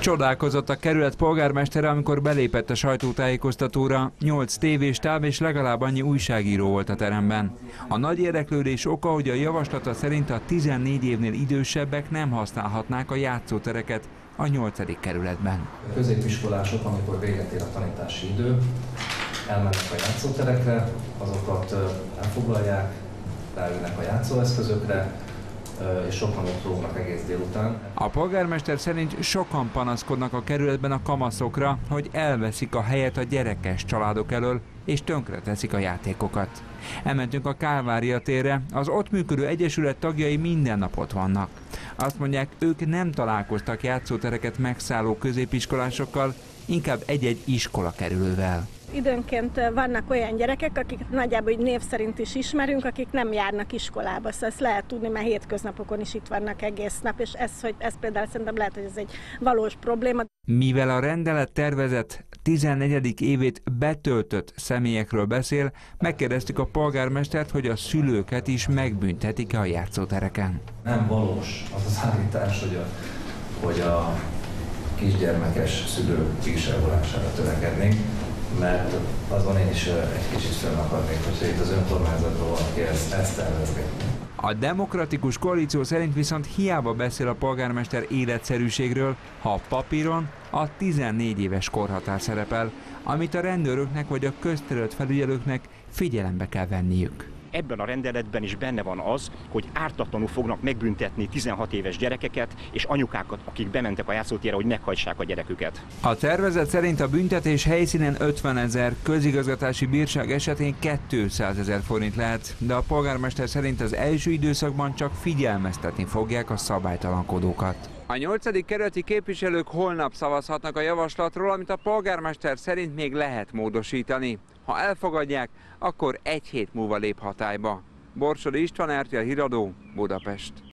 Csodálkozott a kerület polgármestere, amikor belépett a sajtótájékoztatóra. 8 tévéstáb és legalább annyi újságíró volt a teremben. A nagy érdeklődés oka, hogy a javaslata szerint a 14 évnél idősebbek nem használhatnák a játszótereket a 8. kerületben. A középiskolások, amikor véget ér a tanítási idő, elmennek a játszóterekre, azokat elfoglalják, leülnek a játszóeszközökre, és sokan ott lógnak egész délután. A polgármester szerint sokan panaszkodnak a kerületben a kamaszokra, hogy elveszik a helyet a gyerekes családok elől, és tönkreteszik a játékokat. Elmentünk a Kálvária térre, az ott működő egyesület tagjai minden nap ott vannak. Azt mondják, ők nem találkoztak játszótereket megszálló középiskolásokkal, inkább egy-egy iskola kerülővel. Időnként vannak olyan gyerekek, akiket nagyjából név szerint is ismerünk, akik nem járnak iskolába. Szóval ezt lehet tudni, mert hétköznapokon is itt vannak egész nap, és ez például szerintem lehet, hogy ez egy valós probléma. Mivel a rendelet tervezett 14. évét betöltött személyekről beszél, megkérdeztük a polgármestert, hogy a szülőket is megbüntetik-e a játszótereken. Nem valós az az állítás, hogy a kisgyermekes szülők kisebbvolására törekednénk, mert azon én is egy kicsit fönnakadnék, hogyha itt az önkormányzatban valaki ezt tervezgetni. A Demokratikus Koalíció szerint viszont hiába beszél a polgármester életszerűségről, ha a papíron a 14 éves korhatár szerepel, amit a rendőröknek vagy a közterületfelügyelőknek figyelembe kell venniük. Ebben a rendeletben is benne van az, hogy ártatlanul fognak megbüntetni 16 éves gyerekeket és anyukákat, akik bementek a játszótérre, hogy meghajtsák a gyereküket. A tervezet szerint a büntetés helyszínen 50 000, közigazgatási bírság esetén 200 000 forint lehet, de a polgármester szerint az első időszakban csak figyelmeztetni fogják a szabálytalankodókat. A 8. kerületi képviselők holnap szavazhatnak a javaslatról, amit a polgármester szerint még lehet módosítani. Ha elfogadják, akkor egy hét múlva lép hatályba. Borsodi István, RTL Híradó, Budapest.